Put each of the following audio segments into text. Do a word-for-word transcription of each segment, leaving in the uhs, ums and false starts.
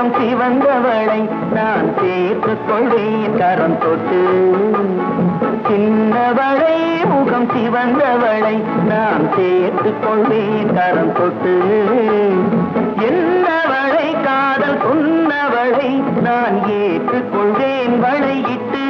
முகம் சிவந்தவளை நான் சேர்த்துக் கொள்வேன் கரம் தொட்டு. சின்னவளை முகம் சிவந்தவளை நான் சேர்த்துக் கொள்வேன் கரம் தொட்டு. என்னவளை காதல் சொன்னவளை நான் ஏற்றுக் கொள்வேன் வளையிட்டு.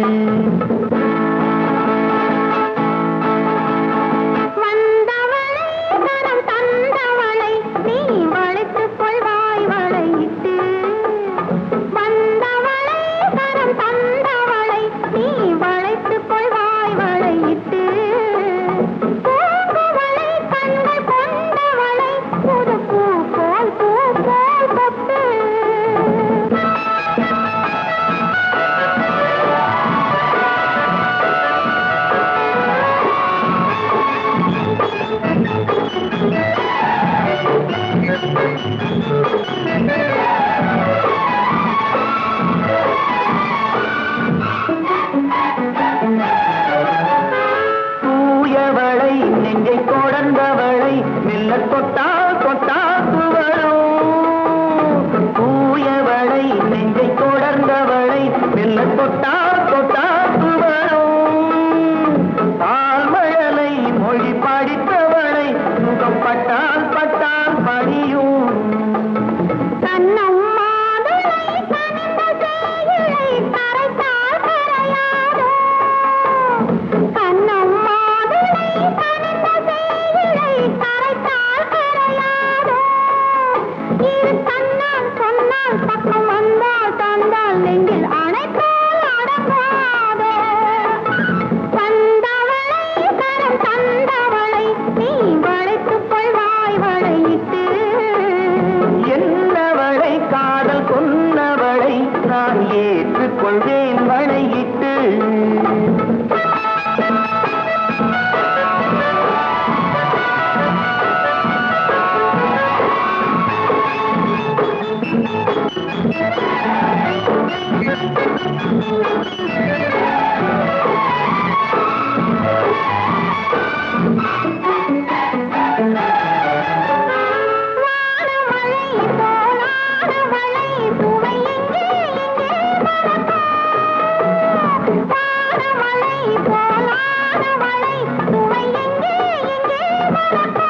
தூயவளை நெஞ்சை தொடர்ந்தவளை மெல்ல தொட்டால் தொட்டாத்து வரும். தூயவளை நெஞ்சை தொடர்ந்தவளை மெல்ல தொட்டால் தொட்டாத்து வரும். தாழ்மழலை மொழி படித்தவளை முகம் பட்டால் பட்டால் படியும். என்னவளை காதல் கொன்னவளை நான் ஏற்றுக் கொள்வேன் வளையிட்டு. Bye.